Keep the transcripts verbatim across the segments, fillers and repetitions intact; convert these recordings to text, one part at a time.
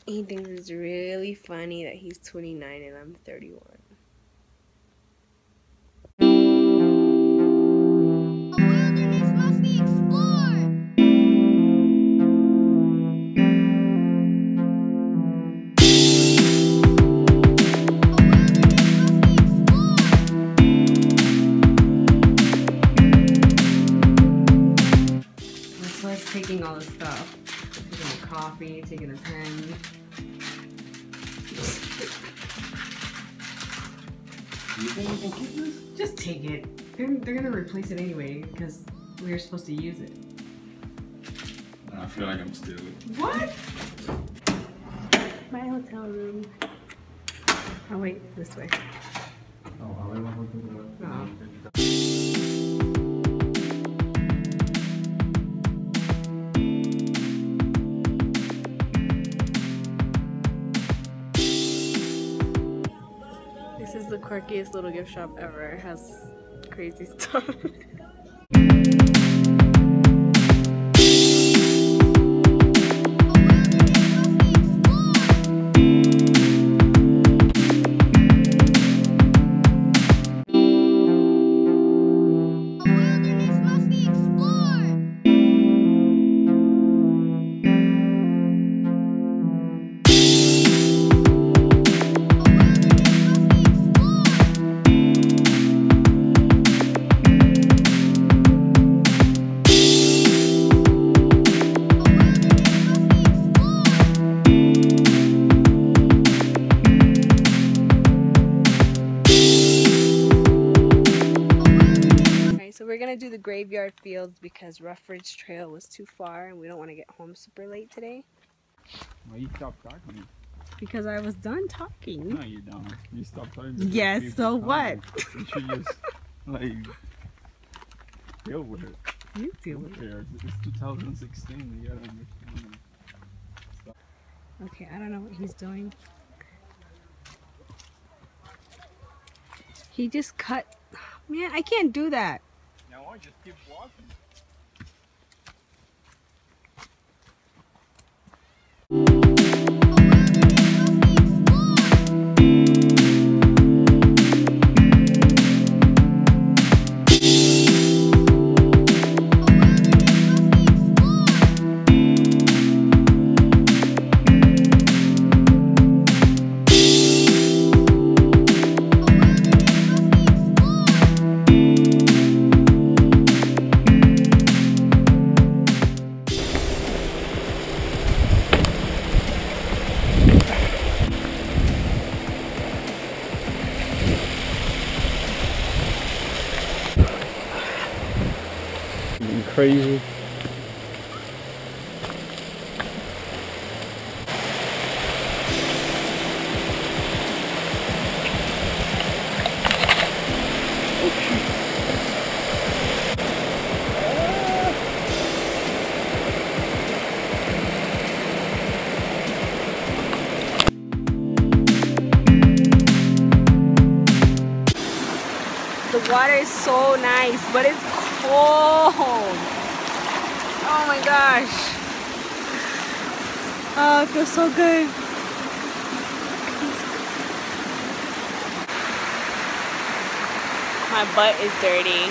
He thinks it's really funny that he's twenty-nine and I'm thirty-one. Taking all the stuff. Taking the coffee, taking the pen. You think we can keep this? Just take it. They're, they're gonna replace it anyway because we were supposed to use it. I feel like I'm stealing. What? My hotel room. Oh wait, this way. Oh, a ver, vamos a No. This is the quirkiest little gift shop ever. It has crazy stuff. We're gonna do the graveyard fields because Rough Ridge Trail was too far and we don't want to get home super late today. Why you stopped talking? Because I was done talking. No, you don't. You stopped talking. Yes, so what? You should just, like, deal with it. You deal with it. It's two thousand sixteen. You gotta understand. Stop. Okay, I don't know what he's doing. He just cut. Man, I can't do that. Now I just keep walking. Crazy. The water is so nice, but it's cold. Oh my gosh. Oh, it feels so good. My butt is dirty.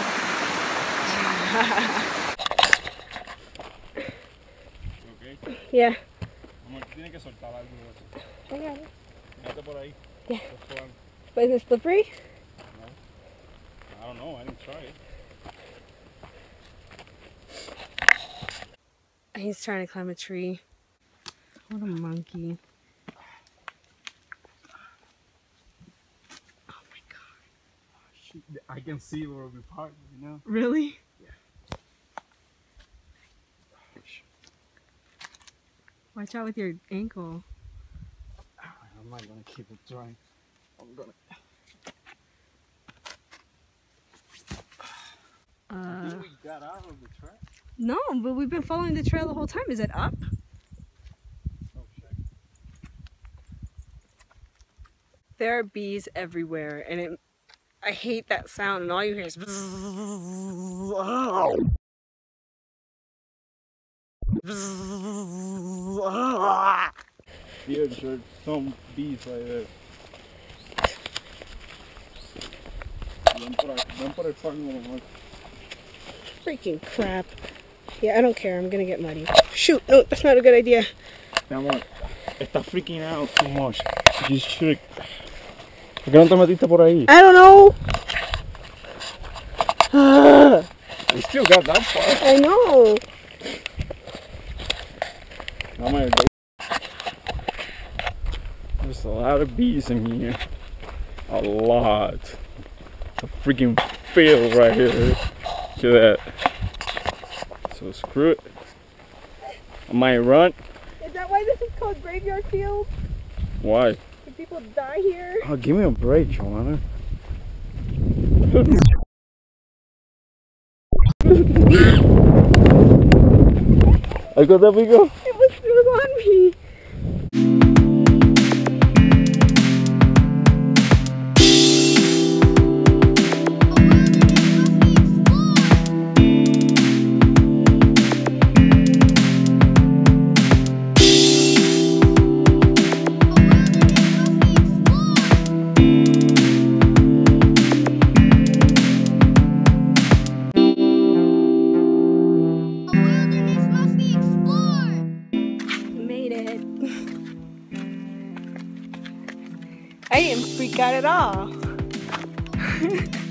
Okay. Yeah. Tiene que soltar algo de eso. I got it. Fíjate por ahí. Yeah. But is it slippery? No. I don't know. I didn't try it. He's trying to climb a tree. What a monkey. Oh my god. I can see where we parked, you know? Really? Yeah. Watch out with your ankle. I'm not gonna keep it dry. I'm gonna. Uh, we got out of the track? No, but we've been following the trail the whole time. Is it up? Oh shit. There are bees everywhere, and it, I hate that sound, and all you hear is Yeah, there's some bees right there. Ven por aquí, ven por el fango nomás. Freaking crap. Yeah, I don't care. I'm gonna get muddy. Shoot, no, that's not a good idea. Mi amor, estás freaking out too much. You should. ¿Por qué no te metiste por ahí? I don't know. We still got that far. I know. I'm gonna go. There's a lot of bees in here. A lot. It's a freaking field right here. Look at that. So screw it. I might run. Is that why this is called Graveyard Field? Why? Do people die here? Oh, give me a break, Joanna. I got that big up. It was, it was on me. I didn't freak out at all.